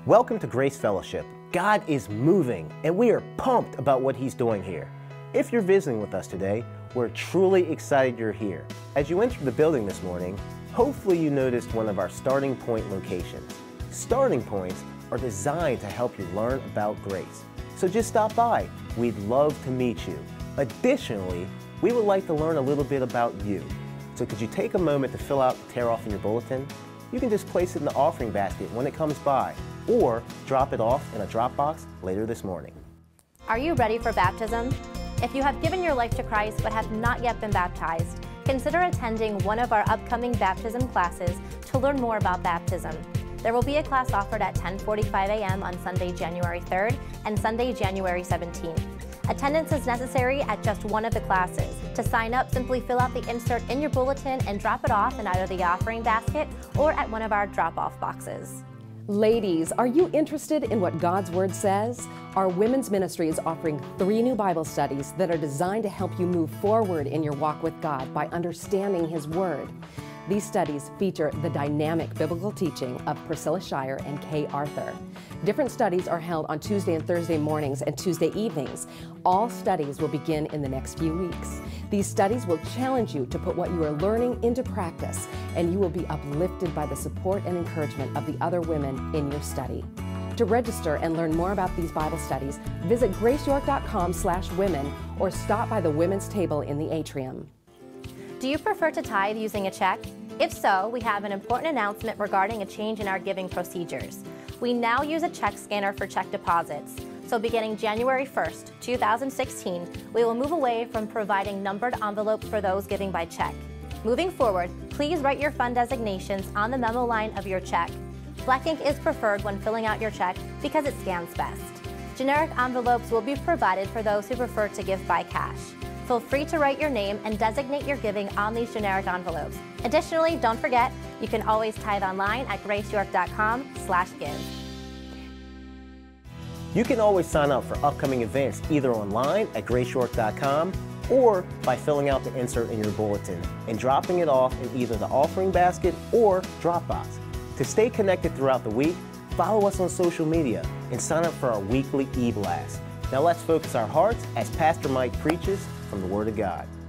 Welcome to Grace Fellowship. God is moving, and we are pumped about what He's doing here. If you're visiting with us today, we're truly excited you're here. As you entered the building this morning, hopefully you noticed one of our starting point locations. Starting points are designed to help you learn about grace. So just stop by. We'd love to meet you. Additionally, we would like to learn a little bit about you. So could you take a moment to fill out the tear off in your bulletin? You can just place it in the offering basket when it comes by, or drop it off in a drop box later this morning. Are you ready for baptism? If you have given your life to Christ but have not yet been baptized, consider attending one of our upcoming baptism classes to learn more about baptism. There will be a class offered at 10:45 a.m. on Sunday, January 3rd and Sunday, January 17th. Attendance is necessary at just one of the classes. To sign up, simply fill out the insert in your bulletin and drop it off in either the offering basket or at one of our drop-off boxes. Ladies, are you interested in what God's Word says? Our women's ministry is offering 3 new Bible studies that are designed to help you move forward in your walk with God by understanding His Word. These studies feature the dynamic biblical teaching of Priscilla Shirer and Kay Arthur. Different studies are held on Tuesday and Thursday mornings and Tuesday evenings. All studies will begin in the next few weeks. These studies will challenge you to put what you are learning into practice, and you will be uplifted by the support and encouragement of the other women in your study. To register and learn more about these Bible studies, visit graceyork.com/women or stop by the women's table in the atrium. Do you prefer to tithe using a check? If so, we have an important announcement regarding a change in our giving procedures. We now use a check scanner for check deposits. So beginning January 1st, 2016, we will move away from providing numbered envelopes for those giving by check. Moving forward, please write your fund designations on the memo line of your check. Black ink is preferred when filling out your check because it scans best. Generic envelopes will be provided for those who prefer to give by cash. Feel free to write your name and designate your giving on these generic envelopes. Additionally, don't forget, you can always tithe online at graceyork.com/give. You can always sign up for upcoming events either online at graceyork.com or by filling out the insert in your bulletin and dropping it off in either the offering basket or Dropbox. To stay connected throughout the week, follow us on social media and sign up for our weekly e-blast. Now let's focus our hearts as Pastor Mike preaches from the Word of God.